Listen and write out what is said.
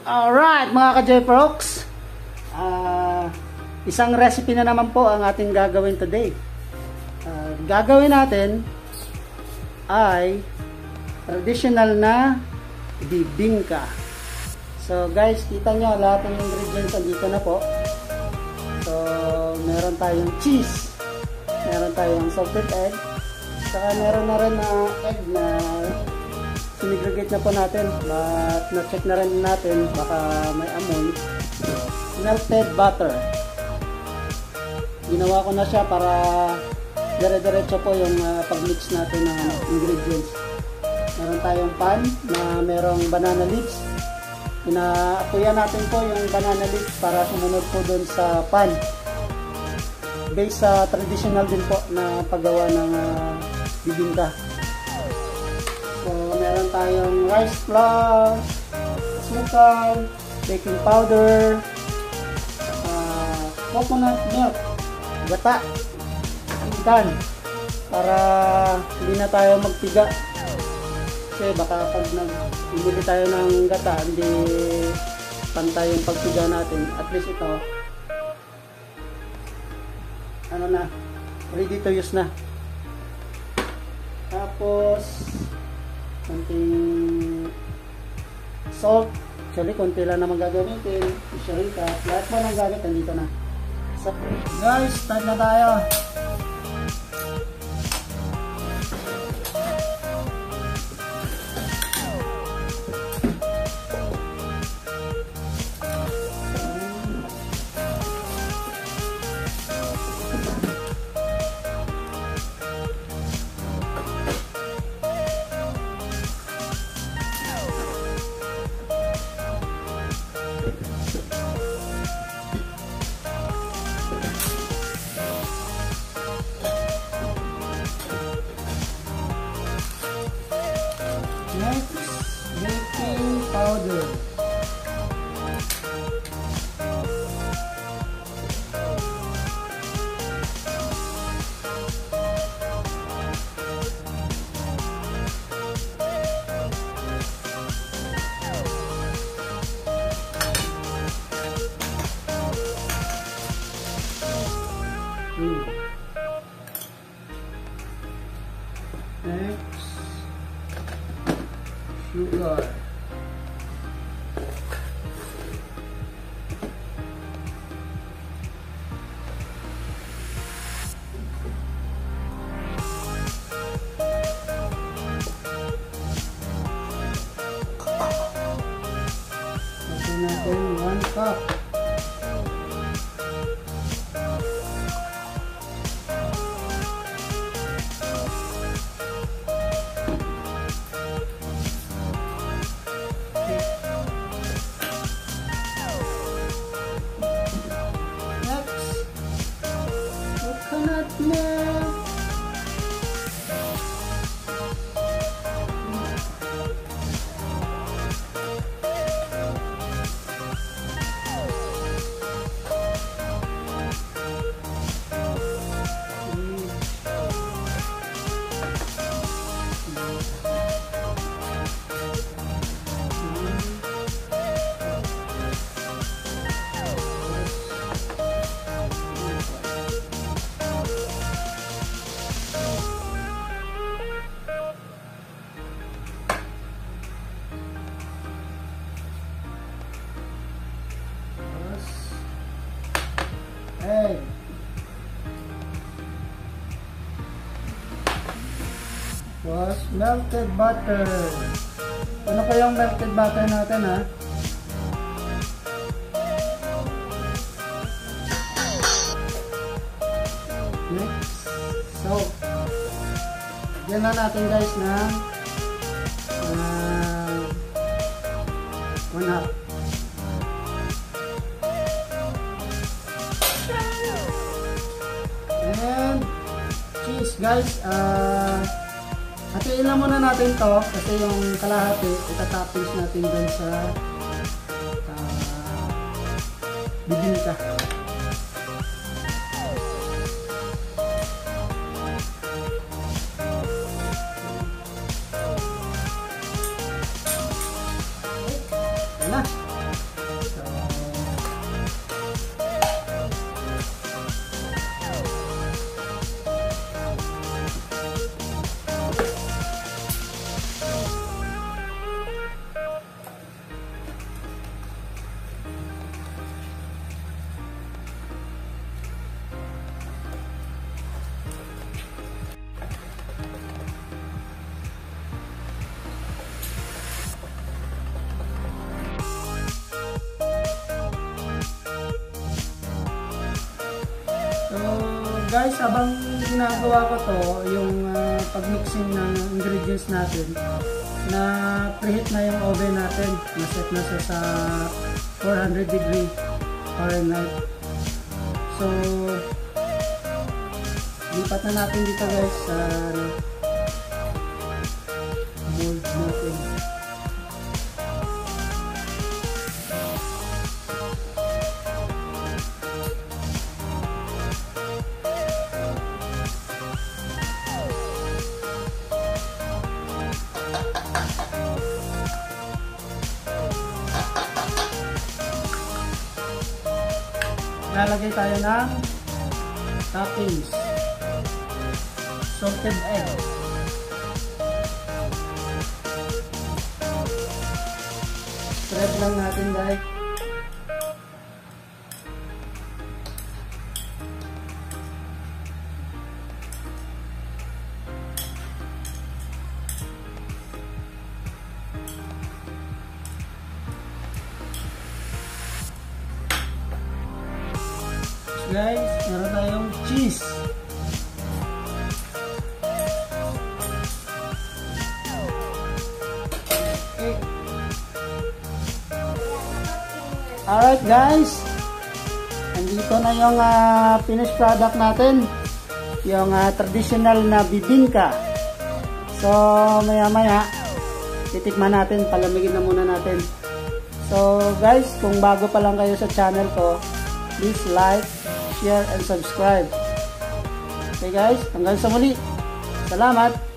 Alright mga ka-J-Prox, isang recipe na naman po ang ating gagawin today. Gagawin natin ay traditional na bibingka. So guys, kita nyo lahat ng ingredients dito na po. So meron tayong cheese, meron tayong salted egg, saka meron na rin na egg na sinigregate na po natin, but na-check na rin natin baka may amoy. Melted butter, ginawa ko na siya para dire-diretso po yung pag-mix natin ng ingredients. Meron tayong pan na merong banana leaves. Inaapuyan natin po yung banana leaves para sumunod po dun sa pan, based sa traditional din po na paggawa ng bibingka. So, meron tayong rice flour, asukal, baking powder, coconut milk, gata, ikan, para hindi na tayo magpiga. Kasi baka pag bumili tayo ng gata, hindi pantay yung pagpiga natin. At least ito, ano na, ready to use na. Tapos konting salt, actually konti lang naman gagamitin, isyarinka, lahat mo ng gamit nandito na. So guys, start na tayo. Next, baking powder. Next, sugar. Lagyan natin 1 cup. Coconut milk. Egg. Was melted butter. Ano pa yung melted butter natin, ha? Next, so yan na natin guys na 1/2. And cheese guys, hatiin lang muna natin to kasi yung kalahati itatoppings natin dun sa bibingka. Ayan na. Guys, habang ginagawa ko to, yung pag-mixing ng ingredients natin, na preheat na yung oven natin. Naset na siya sa 400 degree Fahrenheit. So, lipat na natin dito guys sa mold natin. Lalagay tayo ng toppings. Salted egg. Spread lang natin guys. Guys, meron tayong cheese. Okay. Alright guys, andito na yung finished product natin, yung traditional na bibingka. So maya maya titikman natin, palamigin na muna natin. So guys, kung bago pa lang kayo sa channel ko, please like, share, and subscribe. Okay guys, hanggang sa muli. Salamat!